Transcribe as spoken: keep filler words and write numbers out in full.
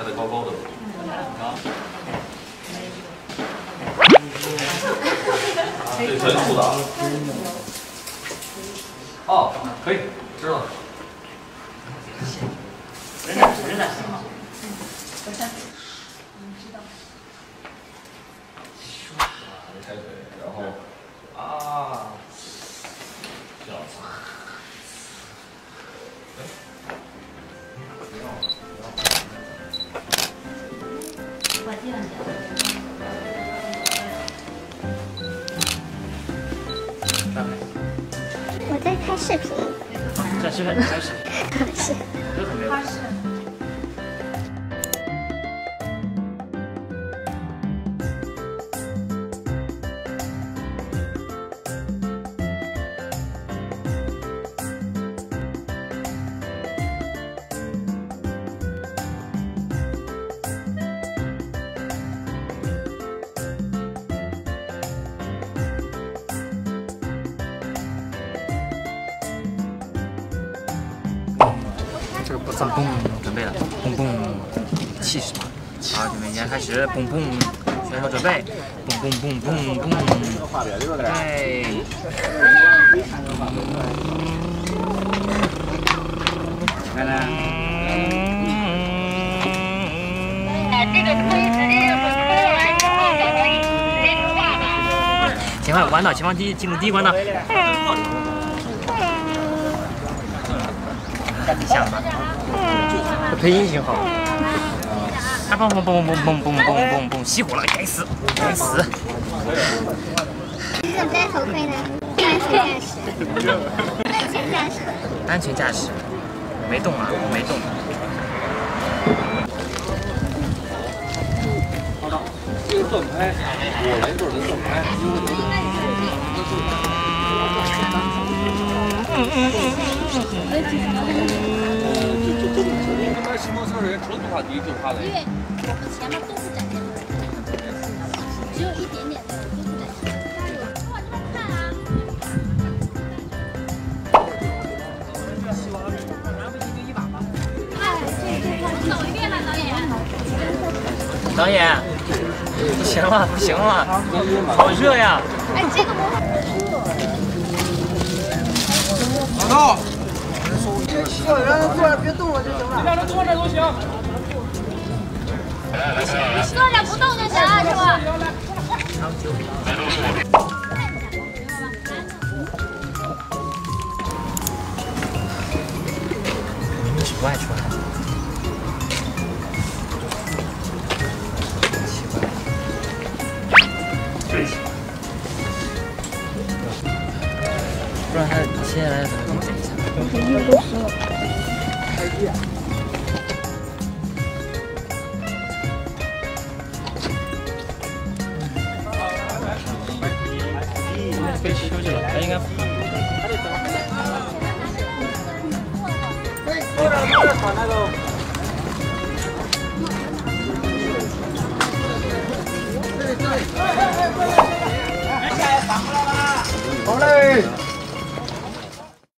抬得高高的。啊。这全素的啊。哦，可以，知道了。 人呢？人呢？ 抬腿，然后啊，这样子。 我这样讲。 我在拍视频。 在视频，开始。 是。 这怎么样？这个不脏，嘣，准备了，嘣嘣，气势嘛。好，准备，现在开始，嘣嘣，选手准备，嘣嘣嘣嘣嘣，对。来来。这个可以直接就是说完之后就可以直接出画了。前方有弯道，前方第进入第一关道。像吗？这配音挺好。啊嘣嘣嘣嘣嘣嘣嘣嘣嘣，熄火了，该死，该死！ 你怎么戴头盔呢？安全驾驶。 安全驾驶。安全驾驶。没动啊，我没动。 好的，这个转拍，我来这儿的转拍，因为这个。嗯嗯嗯嗯。买骑摩托车的车速怕低就怕累。 因为我们前面都是展现出来的，只有一点点的都不展现。往这边看啊！走一遍吧，导演。 导演，不行了，不行了，好热呀！ 哎，这个模特。 老道。坐着坐着别动了就行了。你让他坐着都行。 坐着不动就行了，是吧？ 你是不爱出来？奇怪。不知道他接下来怎么剪一下。 我肯定都说了。 可以休息了，他应该。 坐着坐着喘那个。这里这里。哎哎哎！下来反过来了。好嘞。